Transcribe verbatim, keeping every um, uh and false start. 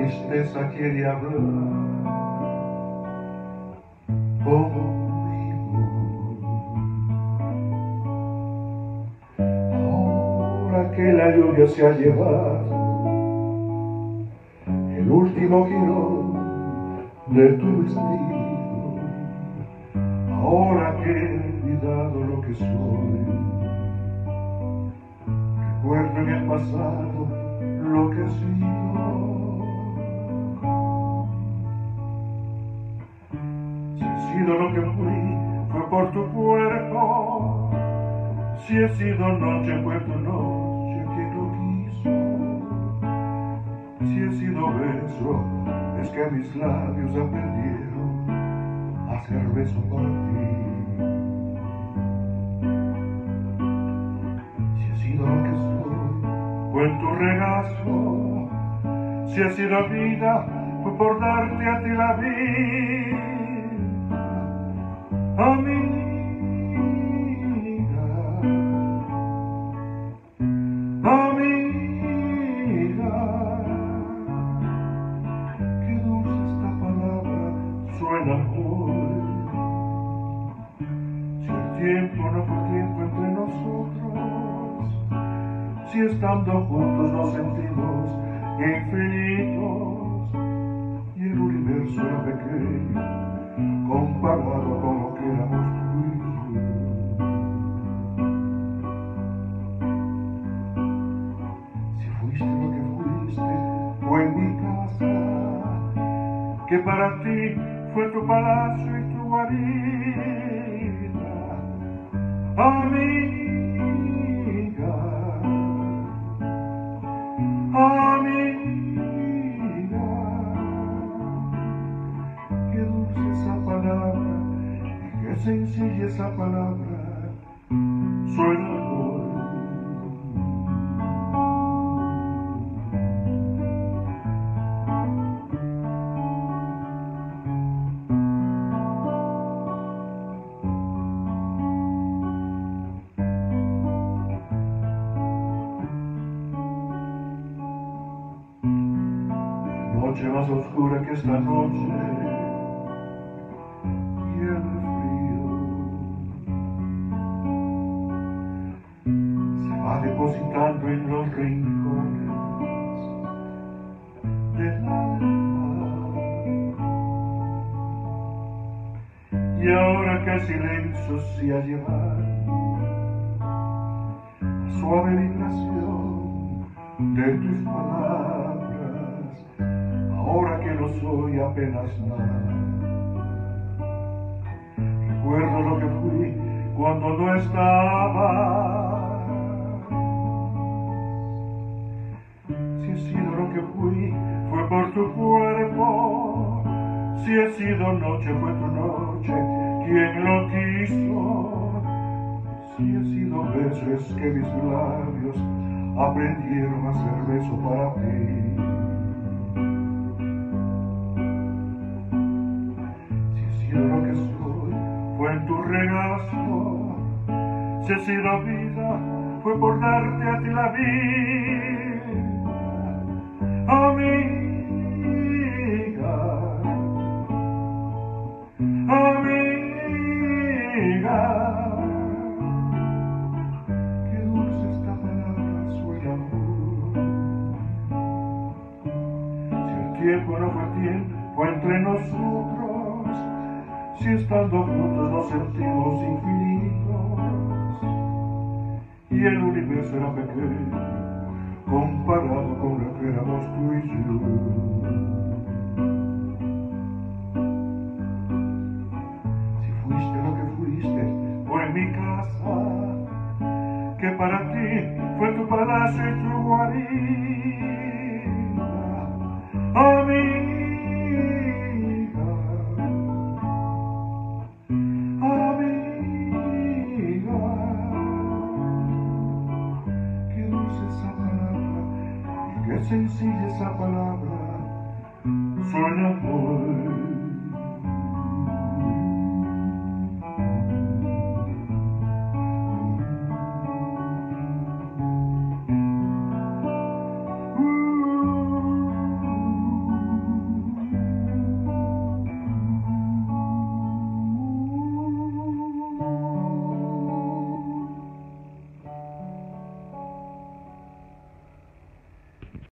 tristeza quiere hablar conmigo. Ahora que la lluvia se ha llevado el último jirón de tu vestido, ahora que he olvidado lo que soy, recuerdo en el pasado lo que he sido. Si he sido lo que fui, fue por tu cuerpo. Si he sido noche, fue tu noche quien lo quiso. Si he sido beso, es que mis labios aprendieron a hacer beso para ti. Si he sido lo que soy, fue en tu regazo. Si he sido vida, fue por darte a ti la vida. Amiga, amiga, qué dulce esta palabra suena hoy. Si el tiempo no fue tiempo entre nosotros, si estando juntos nos sentimos infinitos, y el universo era pequeño comparado con lo que éramos tú y yo. Si fuiste lo que fuiste, fue en mi casa, que para ti fue tu palacio y tu guarida. Amiga, amiga, qué dulce esa palabra, y qué sencilla esa palabra suena hoy. Noche más oscura que esta noche y el frío se va depositando en los rincones del alma, y ahora que el silencio se ha llevado la suave vibración de tus palabras, ahora que no soy apenas nada, recuerdo lo que fui cuando no estaba. Si he sido lo que fui, fue por tu cuerpo. Si he sido noche, fue tu noche quien lo quiso. Si he sido beso, es que mis labios aprendieron a hacer beso para ti. Lo que soy fue en tu regazo. Si he sido vida, fue por darte a ti la vida. Amiga, amiga, qué dulce esta palabra suena hoy. Si el tiempo no fue tiempo, fue entre nosotros, si estando juntos nos sentimos infinitos, y el universo era pequeño comparado con lo que éramos tú y yo. Si fuiste lo que fuiste, fue en mi casa, que para ti fue tu palacio y tu guarida. Amiga, qué sencilla esa palabra suena hoy.